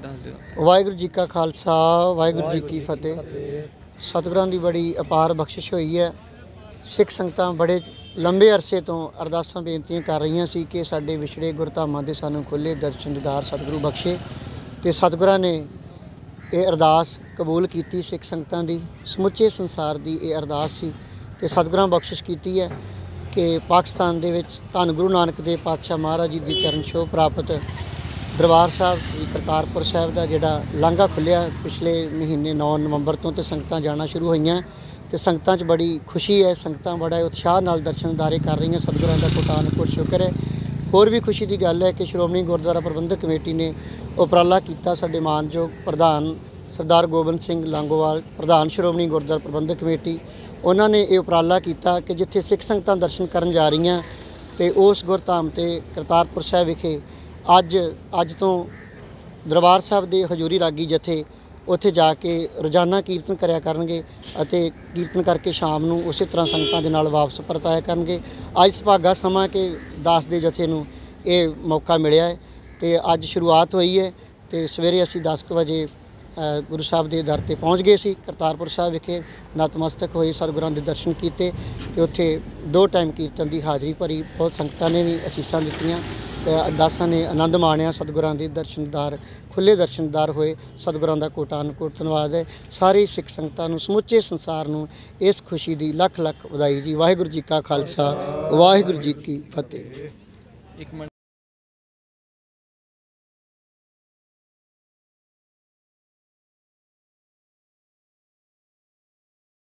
दस दिओ। वाहिगुरू जी का खालसा वाहिगुरू जी की फतेह। सतगुरां दी बड़ी अपार बख्शिश हुई है। सिख संगतां बड़े लंबे अरसे तो अरदासां बेनतियां कर रही सी कि साडे विछड़े गुरधामां दे सानूं खुले दर्शन दीदार सतगुरू बख्शे, ते सतगुरां ने ये अरदास कबूल की। सिख संगतां दी समुचे संसार की ये अरदास सी ते सतगुरां बख्शिश की है कि पाकिस्तान दे विच धन गुरु नानक देव पातशाह महाराज जी की चरण छोह प्राप्त दरबार साहब श्री करतारपुर साहब का जिहड़ा लांघा खुलिया पिछले महीने 9 नवंबर तो संगतां जाना शुरू होईयां ते संगतां च बड़ी खुशी है। संगतां बड़ा उत्साह नाल दर्शन दारे कर रही हैं। सतगुरां दा कोटान-कोट शुक्र है। होर भी खुशी की गल है कि श्रोमणी गुरुद्वारा प्रबंधक कमेटी ने उपराला किया। साडे मानयोग प्रधान सरदार गोबिंद सिंह लांगोवाल प्रधान श्रोमणी गुरुद्वारा प्रबंधक कमेटी उन्होंने ये उपराला किया कि जिथे सिख संगतां दर्शन करन जा रही हैं तो उस गुरधाम ते करतारपुर साहब विखे अज तो दरबार साहब के हजूरी रागी जथे उत्थे जाके रोज़ाना कीर्तन करया करनगे अते कीर्तन करके शाम नूं उस तरह संगतां दे नाल वापस परताया करनगे। अज सुभागा समा के दास दे जथे नूं ये मौका मिलिया है ते अज शुरुआत हुई है ते सवेरे असीं 10 बजे गुरु साहब के दर पर पहुँच गए सी। करतारपुर साहब विखे नतमस्तक होए, सतगुरां दे दर्शन किए ते उत्थे 2 टाइम कीर्तन की हाज़री भरी। बहुत संगतां ने भी असीसां दित्तियां ते अरदासां ने आनंद माणिया। सतगुरां दे दर्शनदार खुले दर्शनदार होए। सतगुरां दा कोटान-कोट धन्नवाद है। सारी सिख संगतां नूं समुचे संसार नूं इस खुशी की लख लख वधाई जी। वाहिगुरू जी का खालसा वाहिगुरू जी की फतेह।